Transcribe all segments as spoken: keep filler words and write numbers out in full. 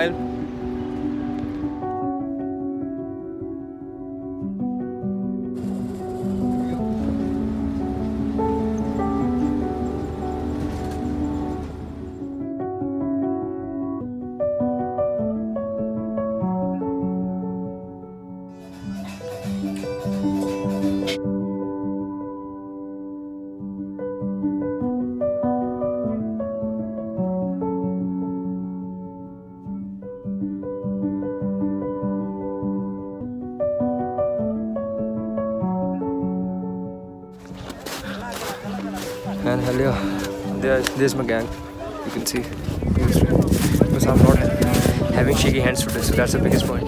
And hello, there, there's my gang. You can see, because I'm not having shaky hands today, so that's the biggest point.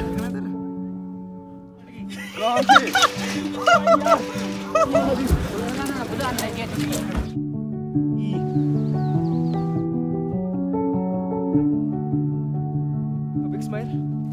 A big smile.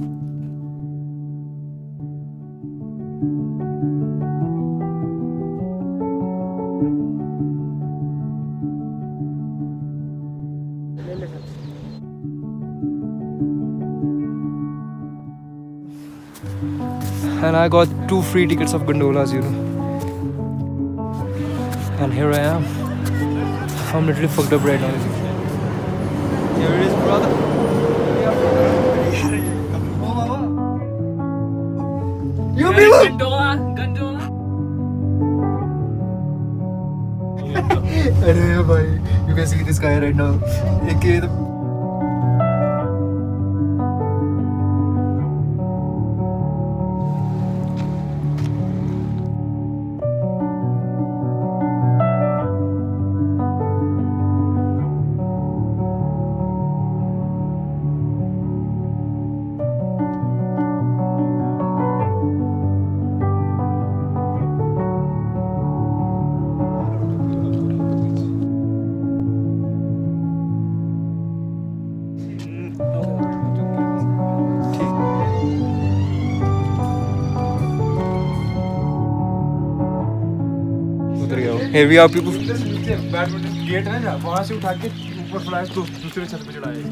And I got two free tickets of gondolas, you know. And here I am. I'm literally fucked up right now. Here it is, brother. You people! Gondola, gondola. Arey bhai, you can see this guy right now. Here we are, people. Badminton gate है ना, वहाँ से उठा के ऊपर flash तो दूसरे छत पे चढ़ाए।